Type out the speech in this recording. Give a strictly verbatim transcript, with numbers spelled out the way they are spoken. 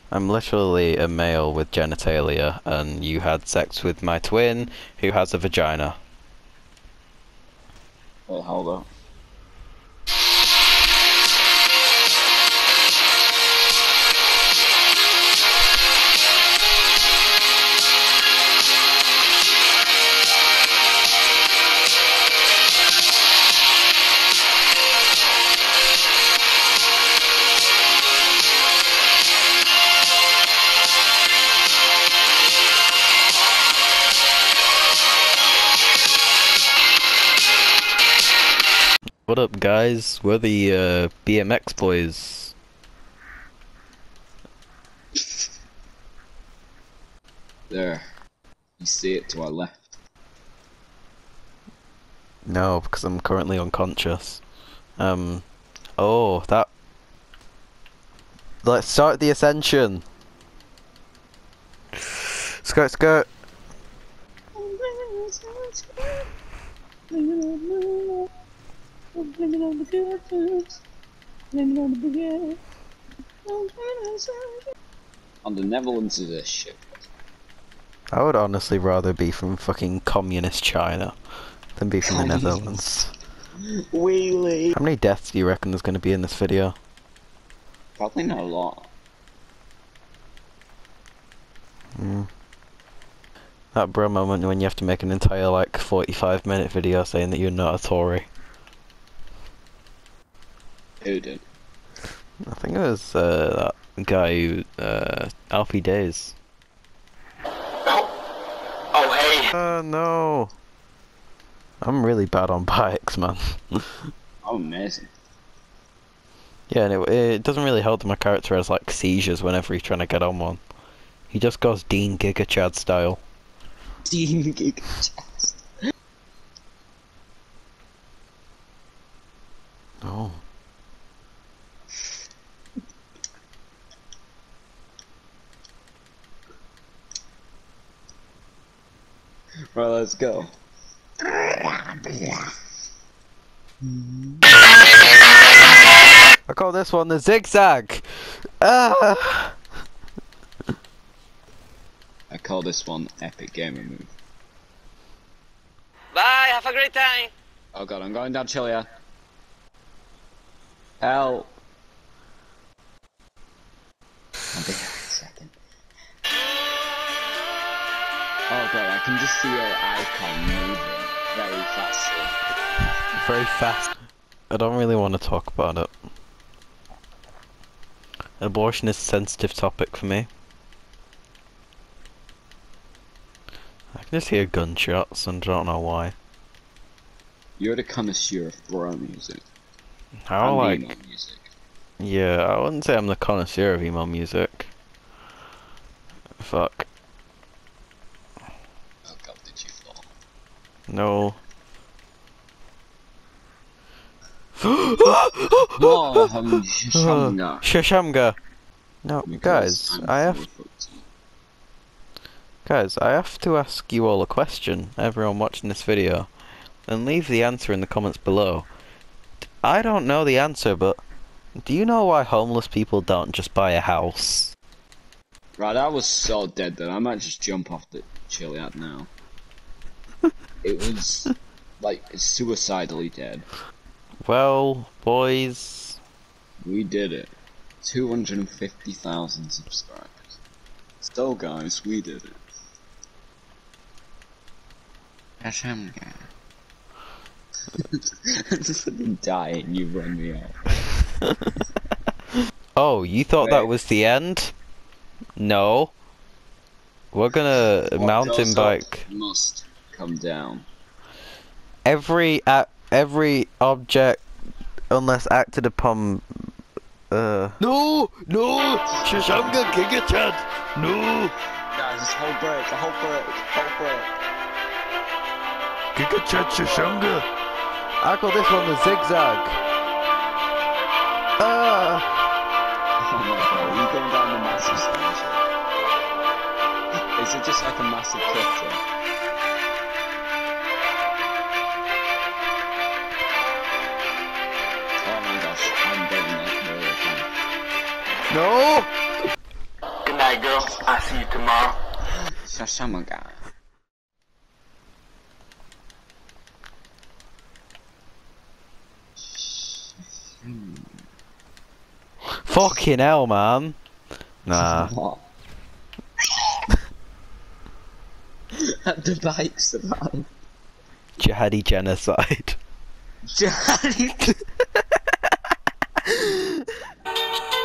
I'm literally a male with genitalia, and you had sex with my twin, who has a vagina. Wait, hold up. What up, guys? We're the uh, B M X boys. There. You see it to our left. No, because I'm currently unconscious. Um. Oh, that. Let's start the ascension. Skirt, skirt. On the Netherlands is a shit. I would honestly rather be from fucking communist China than be from the Netherlands. Wheelie. How many deaths do you reckon there's going to be in this video? Probably not a lot. Mm. That bro moment when you have to make an entire like forty-five minute video saying that you're not a Tory. Who did? I think it was uh, that guy who, uh, Alfie Days. Oh, oh hey! Uh, no. I'm really bad on bikes, man. Oh, amazing. Yeah, and it, it doesn't really help that my character has like seizures whenever he's trying to get on one. He just goes Dean Giga Chad style. Dean Giga. Oh. Right, let's go. I call this one the zigzag. Ah. I call this one epic gamer move. Bye, have a great time. Oh god, I'm going down Chilia. Help. I'll be here in a second. Oh god, I can just see your icon moving very fastly. Very fast. I don't really want to talk about it. Abortion is a sensitive topic for me. I can just hear gunshots and I don't know why. You're the connoisseur of throw music. How and like... emo music. Yeah, I wouldn't say I'm the connoisseur of emo music. Fuck. Oh god, did you fall? No. Oh, um, Shanga. Shashamga. No, Because guys, I'm I have... full of foot. Guys, I have to ask you all a question, everyone watching this video, and leave the answer in the comments below. I don't know the answer, but do you know why homeless people don't just buy a house? Right, I was so dead that I might just jump off the Chiliad now. It was, like, suicidally dead. Well, boys... We did it. two hundred fifty thousand subscribers. Still, guys, we did it. Hashamga. I just didn't die and you run me out. Oh, you thought Wait. that was the end? No. We're gonna What mountain goes bike. up must come down. Every uh, every object, unless acted upon. Uh. No, no, Shashamga Giga Chad. No, Guys, just hold break, hold break, hold break. Giga Chad Shashamga. I call this one the zigzag. Ah. Oh my god, are you going down the massive stairs? Is it just like a massive cliff? Oh my gosh, I'm getting that very fun. No. Alright, girl. I'll see you tomorrow. Shashamaka. Fucking hell, man. Nah. What? The bike survived. Jihadi genocide. Jihadi.